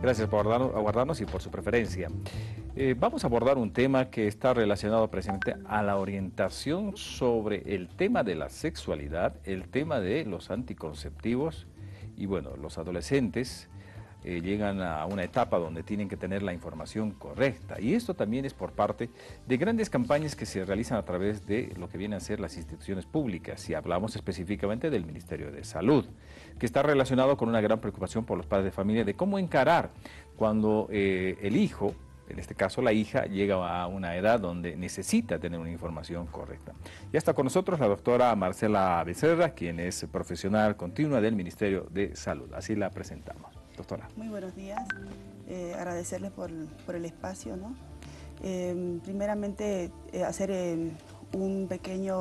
Gracias por aguardarnos y por su preferencia. Vamos a abordar un tema que está relacionado precisamente a la orientación sobre el tema de la sexualidad, el tema de los anticonceptivos y bueno, los adolescentes llegan a una etapa donde tienen que tener la información correcta y esto también es por parte de grandes campañas que se realizan a través de lo que vienen a ser las instituciones públicas y hablamos específicamente del Ministerio de Salud, que está relacionado con una gran preocupación por los padres de familia de cómo encarar cuando el hijo, en este caso la hija, llega a una edad donde necesita tener una información correcta. Ya está con nosotros la doctora Marcela Becerra, quien es profesional continua del Ministerio de Salud. Así la presentamos. Doctora. Muy buenos días, agradecerles por el espacio, ¿no? Primeramente, hacer un pequeño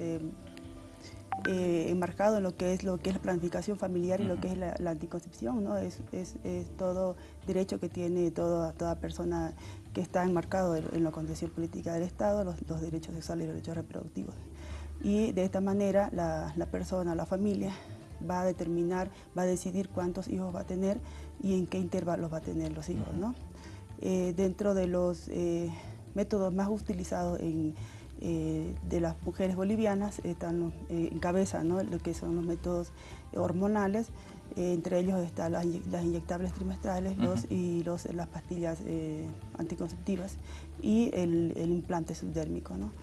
enmarcado en lo que es la planificación familiar y lo que es la anticoncepción, ¿no? Es todo derecho que tiene toda persona que está enmarcado en la condición política del Estado, los derechos sexuales y los derechos reproductivos. Y de esta manera la persona, la familia, va a determinar, va a decidir cuántos hijos va a tener y en qué intervalos va a tener los hijos, ¿no? Dentro de los métodos más utilizados de las mujeres bolivianas están encabezan, ¿no?, lo que son los métodos hormonales, entre ellos están las inyectables trimestrales las pastillas anticonceptivas y el implante subdérmico, ¿no?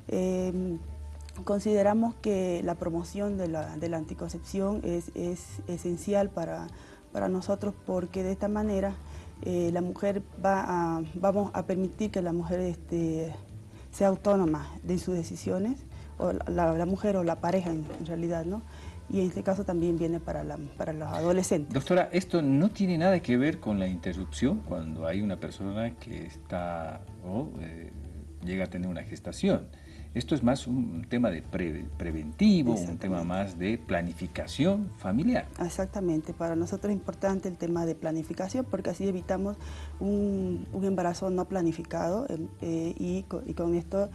Consideramos que la promoción de la anticoncepción es esencial para nosotros porque de esta manera la mujer vamos a permitir que la mujer sea autónoma de sus decisiones, o la mujer o la pareja en realidad, ¿no? Y en este caso también viene para los adolescentes. Doctora, esto no tiene nada que ver con la interrupción cuando hay una persona que está o llega a tener una gestación. Esto es más un tema de preventivo, un tema más de planificación familiar. Exactamente, para nosotros es importante el tema de planificación porque así evitamos un embarazo no planificado y con esto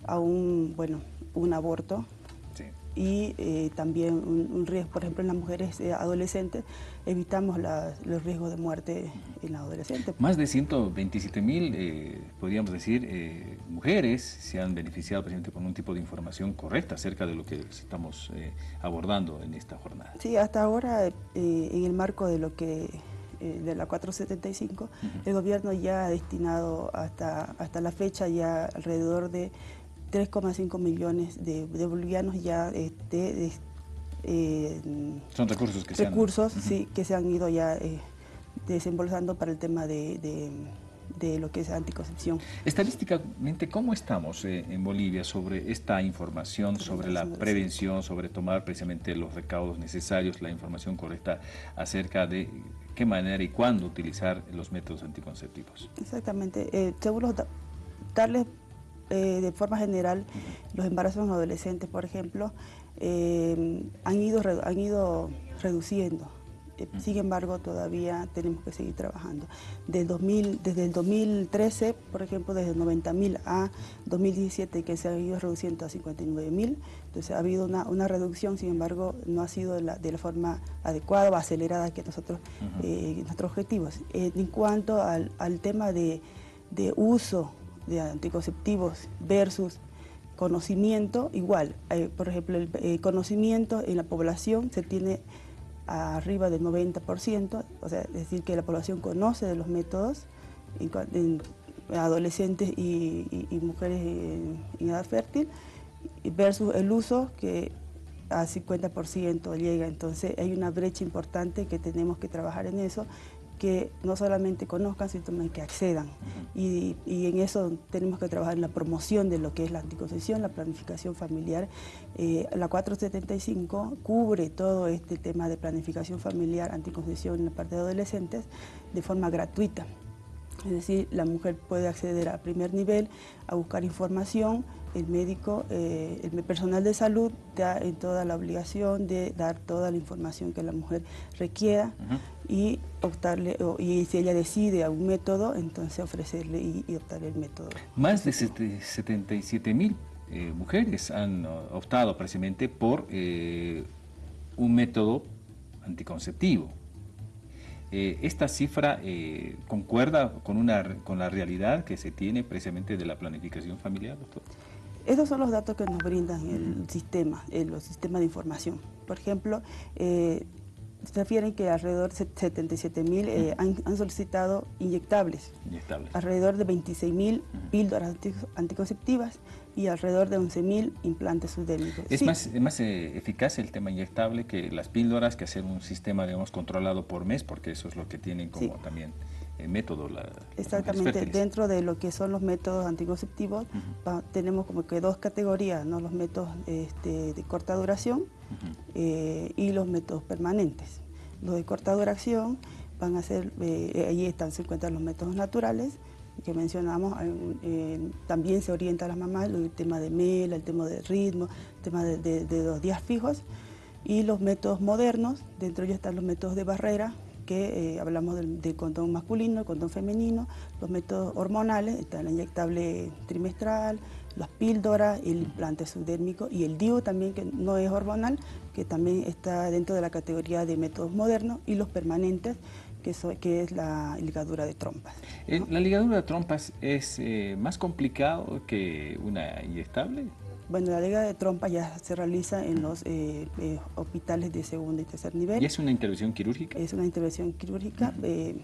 un aborto. Sí. Y también un riesgo, por ejemplo, en las mujeres adolescentes, evitamos los riesgos de muerte en la adolescente. Más de 127.000, podríamos decir, mujeres se han beneficiado precisamente con un tipo de información correcta acerca de lo que estamos abordando en esta jornada. Sí, hasta ahora, en el marco de lo que de la 475, el gobierno ya ha destinado hasta la fecha ya alrededor de 3,5 millones de bolivianos ya son recursos que que se han ido ya desembolsando para el tema de lo que es anticoncepción. Estadísticamente, ¿cómo estamos en Bolivia sobre esta información, sobre la prevención, sobre tomar precisamente los recaudos necesarios, la información correcta acerca de qué manera y cuándo utilizar los métodos anticonceptivos? Exactamente, según darles de forma general, los embarazos en adolescentes, por ejemplo, han ido reduciendo. Sin embargo, todavía tenemos que seguir trabajando. Desde el 2013, por ejemplo, desde 90.000 a 2017, que se ha ido reduciendo a 59.000, entonces ha habido una reducción, sin embargo, no ha sido de la forma adecuada o acelerada que nosotros, nuestros objetivos. En cuanto al tema de uso de anticonceptivos versus conocimiento, igual, por ejemplo, el conocimiento en la población se tiene arriba del 90%, o sea, es decir, que la población conoce de los métodos en adolescentes y mujeres en edad fértil, versus el uso que a 50% llega. Entonces hay una brecha importante que tenemos que trabajar en eso, que no solamente conozcan, sino también que accedan. Y en eso tenemos que trabajar en la promoción de lo que es la anticoncepción, la planificación familiar. La 475 cubre todo este tema de planificación familiar, anticoncepción en la parte de adolescentes de forma gratuita. Es decir, la mujer puede acceder a primer nivel, a buscar información, el médico, el personal de salud da en toda la obligación de dar toda la información que la mujer requiera y optarle, y si ella decide algún método, entonces ofrecerle y optarle el método. Más de 77.000 mujeres han optado precisamente por un método anticonceptivo. ¿Esta cifra concuerda con la realidad que se tiene precisamente de la planificación familiar, doctor? Esos son los datos que nos brindan el sistema, los sistemas de información. Por ejemplo, se refieren que alrededor de 77.000 han solicitado inyectables, alrededor de 26.000 píldoras anticonceptivas y alrededor de 11.000 implantes subdérmicos. ¿Es más eficaz el tema inyectable que las píldoras, que hacer un sistema, digamos, controlado por mes? Porque eso es lo que tienen como también método. Exactamente, dentro de lo que son los métodos anticonceptivos tenemos como que dos categorías, ¿no? Los métodos de corta duración y los métodos permanentes. Los de corta duración van a ser, allí se encuentran los métodos naturales que mencionamos, también se orienta a las mamás el tema de mela, el tema de ritmo, el tema de los días fijos, y los métodos modernos, dentro de ellos están los métodos de barrera, que hablamos del condón masculino, el condón femenino, los métodos hormonales, está el inyectable trimestral, las píldoras, el implante subdérmico y el DIU también, que no es hormonal, que también está dentro de la categoría de métodos modernos, y los permanentes, que es la ligadura de trompas, ¿no? ¿La ligadura de trompas es más complicado que una inyectable? Bueno, la ligadura de trompas ya se realiza en los hospitales de segundo y tercer nivel. ¿Y es una intervención quirúrgica? Es una intervención quirúrgica de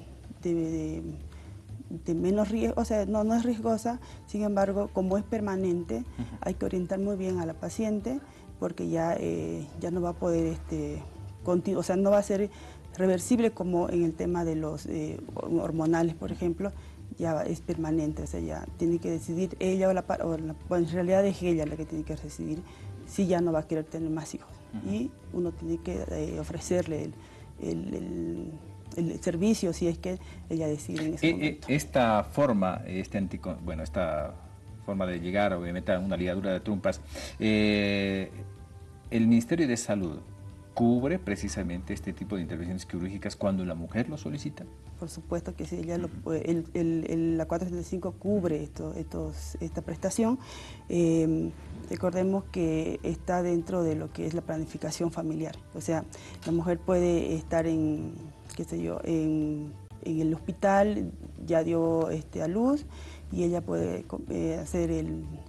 menos riesgo, o sea, no es riesgosa. Sin embargo, como es permanente, hay que orientar muy bien a la paciente, porque ya no va a poder, o sea, no va a ser reversible como en el tema de los hormonales, por ejemplo. Ya es permanente, o sea, ya tiene que decidir ella bueno, en realidad es ella la que tiene que decidir si ya no va a querer tener más hijos. Y uno tiene que ofrecerle el servicio si es que ella decide en ese momento. Esta forma, esta forma de llegar, obviamente, a una ligadura de trompas, el Ministerio de Salud ¿cubre precisamente este tipo de intervenciones quirúrgicas cuando la mujer lo solicita? Por supuesto que sí, ella la 475 cubre esta prestación. Recordemos que está dentro de lo que es la planificación familiar. O sea, la mujer puede estar en el hospital, ya dio a luz, y ella puede hacer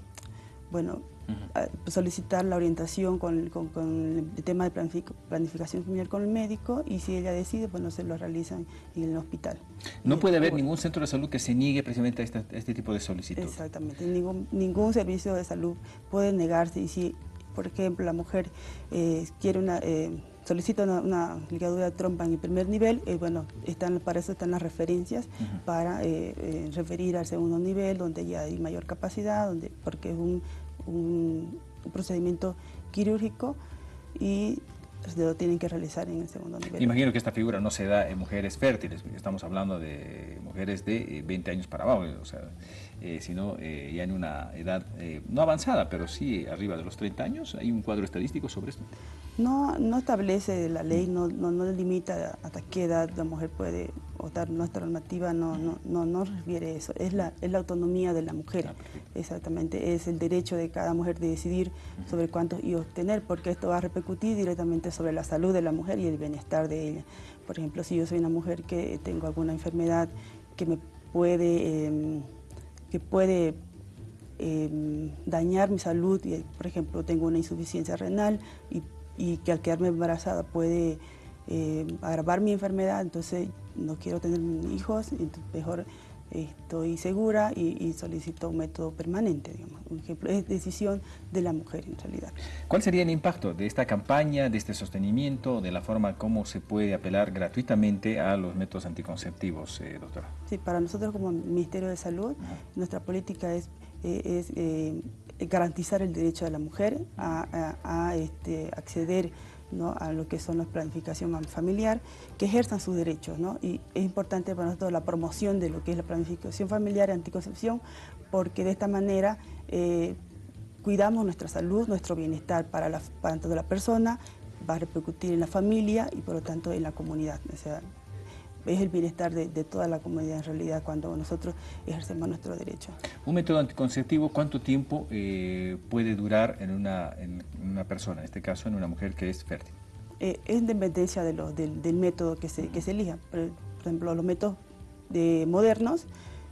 solicitar la orientación con el tema de planificación familiar con el médico, y si ella decide, bueno, se lo realizan en el hospital. No puede haber ningún centro de salud que se niegue precisamente a este tipo de solicitud. Exactamente, ningún servicio de salud puede negarse, y si, por ejemplo, la mujer solicita una ligadura de trompa en el primer nivel, bueno, para eso están las referencias, para referir al segundo nivel, donde ya hay mayor capacidad, porque es un procedimiento quirúrgico y lo tienen que realizar en el segundo nivel. Imagino que esta figura no se da en mujeres fértiles, estamos hablando de mujeres de 20 años para abajo, o sea, sino ya en una edad no avanzada, pero sí arriba de los 30 años. ¿Hay un cuadro estadístico sobre esto? No establece la ley, no limita hasta qué edad la mujer puede votar. Nuestra normativa no refiere eso, es la autonomía de la mujer. Exactamente, es el derecho de cada mujer de decidir sobre cuántos hijos tener, porque esto va a repercutir directamente sobre la salud de la mujer y el bienestar de ella. Por ejemplo, si yo soy una mujer que tengo alguna enfermedad que me puede dañar mi salud, y por ejemplo tengo una insuficiencia renal y que al quedarme embarazada puede agravar mi enfermedad, entonces no quiero tener hijos, entonces mejor estoy segura y solicito un método permanente, digamos. Un ejemplo, es decisión de la mujer en realidad. ¿Cuál sería el impacto de esta campaña, de este sostenimiento, de la forma como se puede apelar gratuitamente a los métodos anticonceptivos, doctora? Sí, para nosotros como Ministerio de Salud, nuestra política es garantizar el derecho de la mujer a acceder, ¿no?, a lo que son la planificación familiar, que ejerzan sus derechos, ¿no? Y es importante para nosotros la promoción de lo que es la planificación familiar y anticoncepción, porque de esta manera cuidamos nuestra salud, nuestro bienestar para toda la persona, va a repercutir en la familia y por lo tanto en la comunidad. O sea, es el bienestar de toda la comunidad en realidad cuando nosotros ejercemos nuestro derecho. Un método anticonceptivo, ¿cuánto tiempo puede durar en una persona, en este caso en una mujer que es fértil? Es dependencia del método que se elija. Por ejemplo, los métodos modernos,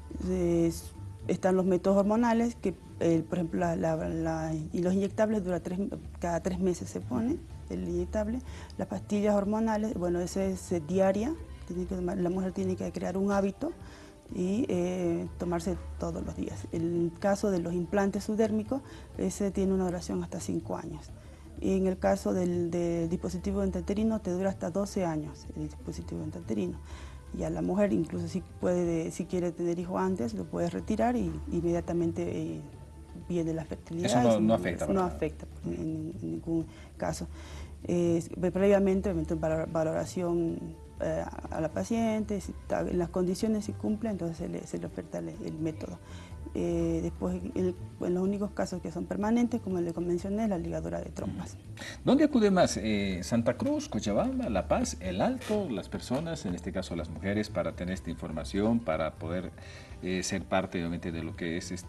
están los métodos hormonales, que por ejemplo y los inyectables cada 3 meses se pone el inyectable. Las pastillas hormonales, bueno, esa es diaria, la mujer tiene que crear un hábito y tomarse todos los días. El caso de los implantes subdérmicos, ese tiene una duración hasta 5 años. Y en el caso del dispositivo intrauterino te dura hasta 12 años el dispositivo intrauterino. Ya la mujer incluso si quiere tener hijos antes, lo puede retirar y inmediatamente viene la fertilidad. Eso no afecta. No afecta en ningún caso. Previamente, valoración a la paciente, en las condiciones si cumple, entonces se le oferta el método. Después, en los únicos casos que son permanentes, como le mencioné, la ligadura de trompas. ¿Dónde acude más? ¿Santa Cruz, Cochabamba, La Paz, El Alto, las personas, en este caso las mujeres, para tener esta información, para poder ser parte obviamente de lo que es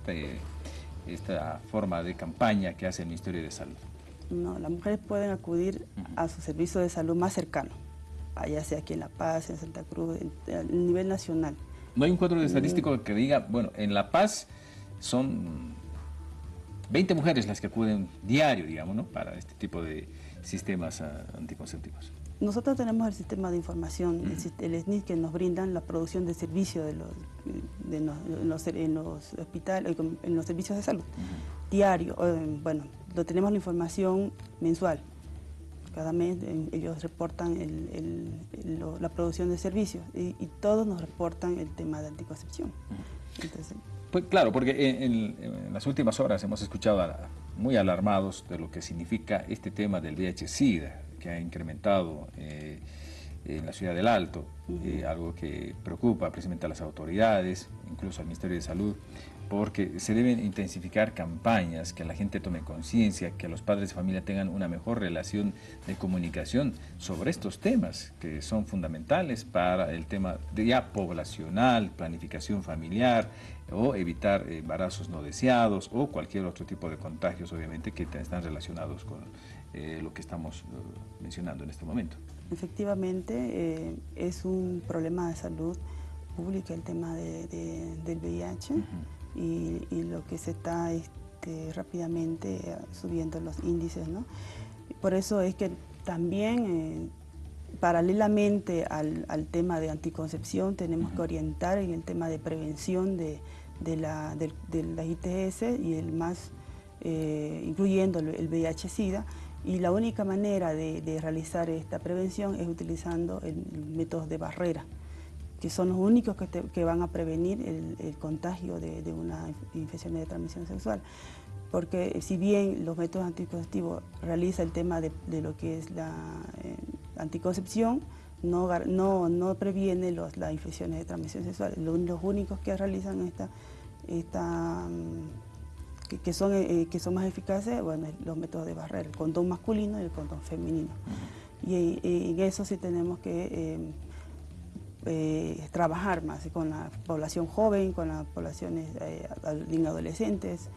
esta forma de campaña que hace el Ministerio de Salud? No, las mujeres pueden acudir a su servicio de salud más cercano, ya sea aquí en La Paz, en Santa Cruz, a nivel nacional. ¿No hay un cuadro estadístico que diga, bueno, en La Paz son 20 mujeres las que acuden diario, digamos, ¿no?, para este tipo de sistemas anticonceptivos? Nosotros tenemos el sistema de información, el SNIS, que nos brindan la producción de servicios en los hospitales, en los servicios de salud, diario. Bueno, tenemos la información mensual. Cada mes ellos reportan la producción de servicios y todos nos reportan el tema de anticoncepción. Entonces, pues claro, porque en las últimas horas hemos escuchado muy alarmados de lo que significa este tema del VIH-Sida, que ha incrementado en la ciudad del Alto, algo que preocupa precisamente a las autoridades, incluso al Ministerio de Salud, porque se deben intensificar campañas, que la gente tome conciencia, que los padres de familia tengan una mejor relación de comunicación sobre estos temas, que son fundamentales para el tema ya poblacional, planificación familiar, o evitar embarazos no deseados, o cualquier otro tipo de contagios, obviamente, que están relacionados con lo que estamos mencionando en este momento. Efectivamente, es un problema de salud pública el tema del VIH. Y lo que se está rápidamente subiendo los índices, ¿no? Por eso es que también, paralelamente al tema de anticoncepción, tenemos que orientar en el tema de prevención de la ITS y incluyendo el VIH-Sida. Y la única manera de realizar esta prevención es utilizando métodos de barrera, que son los únicos que van a prevenir el contagio de una infección de transmisión sexual. Porque si bien los métodos anticonceptivos realizan el tema de lo que es la anticoncepción, no previene las infecciones de transmisión sexual. Los únicos que realizan que son más eficaces, bueno, los métodos de barrera, el condón masculino y el condón femenino. Y en eso sí tenemos que trabajar más con la población joven, con las poblaciones niños adolescentes,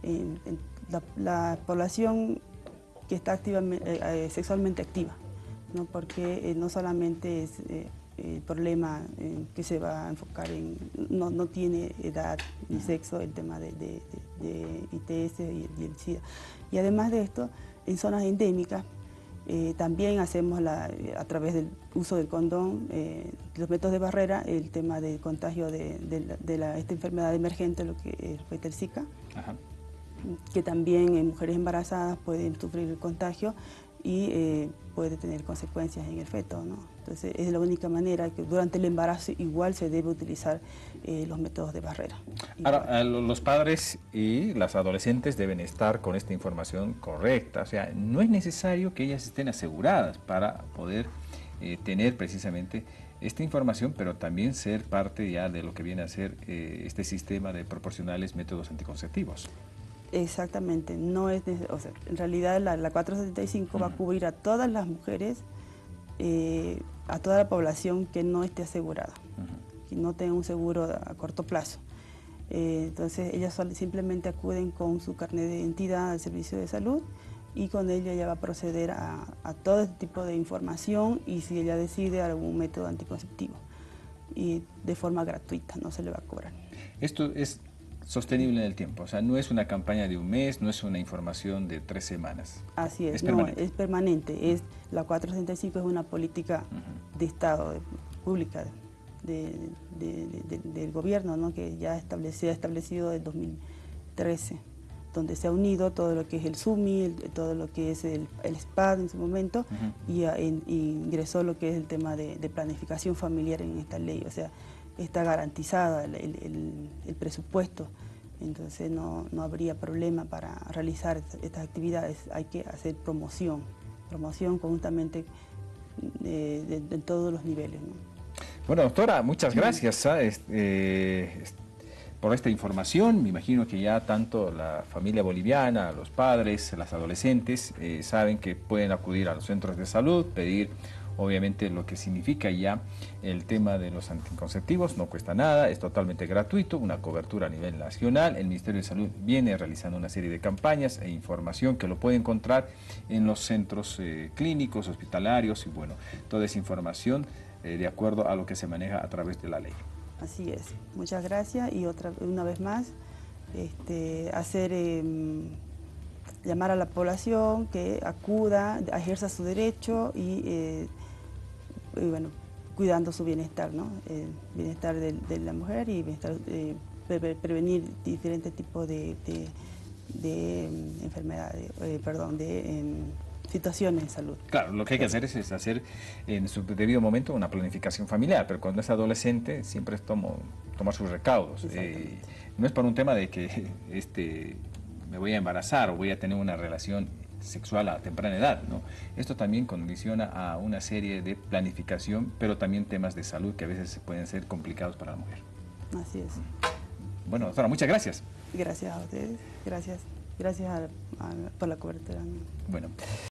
la población que está sexualmente activa, ¿no? Porque no solamente es el problema que se va a enfocar no tiene edad ni sexo el tema de ITS y el SIDA. Y además de esto, en zonas endémicas, también hacemos a través del uso del condón, los métodos de barrera, el tema del contagio de esta enfermedad emergente, lo que es el Zika, que también en mujeres embarazadas pueden sufrir el contagio y puede tener consecuencias en el feto, ¿no? Entonces es la única manera que durante el embarazo igual se debe utilizar los métodos de barrera. Ahora, los padres y las adolescentes deben estar con esta información correcta, o sea, no es necesario que ellas estén aseguradas para poder tener precisamente esta información, pero también ser parte ya de lo que viene a ser este sistema de proporcionales métodos anticonceptivos. Exactamente, no es, o sea, en realidad la 475 va a cubrir a todas las mujeres, a toda la población que no esté asegurada, que no tenga un seguro a corto plazo. Entonces ellas simplemente acuden con su carnet de identidad al servicio de salud y con ello ella va a proceder a todo este tipo de información y si ella decide algún método anticonceptivo. y de forma gratuita, no se le va a cobrar. Esto es sostenible en el tiempo, o sea, no es una campaña de un mes, no es una información de 3 semanas. Así es, Es permanente. es permanente. La 465 es una política de Estado, pública, del gobierno, ¿no? Que ya se ha establecido desde 2013, donde se ha unido todo lo que es el SUMI, todo lo que es el SPAD en su momento, y ingresó lo que es el tema de planificación familiar en esta ley. O sea, está garantizada el presupuesto, entonces no habría problema para realizar estas actividades. Hay que hacer promoción conjuntamente en todos los niveles, ¿no? Bueno, doctora, muchas gracias por esta información. Me imagino que ya tanto la familia boliviana, los padres, las adolescentes saben que pueden acudir a los centros de salud, pedir obviamente lo que significa ya el tema de los anticonceptivos. No cuesta nada, es totalmente gratuito, una cobertura a nivel nacional. El Ministerio de Salud viene realizando una serie de campañas e información que lo puede encontrar en los centros clínicos, hospitalarios y bueno, toda esa información de acuerdo a lo que se maneja a través de la ley. Así es. Muchas gracias y una vez más llamar a la población que acuda, ejerza su derecho y bueno, cuidando su bienestar, ¿no? El bienestar de la mujer y prevenir diferentes tipos de enfermedades, situaciones de salud. Claro, lo que hay que hacer es hacer en su debido momento una planificación familiar, pero cuando es adolescente siempre es tomar sus recaudos. No es por un tema de que me voy a embarazar o voy a tener una relación sexual a temprana edad, ¿no? Esto también condiciona a una serie de planificación, pero también temas de salud que a veces pueden ser complicados para la mujer. Así es. Bueno, doctora, muchas gracias. Gracias a ustedes, gracias por la cobertura. Bueno.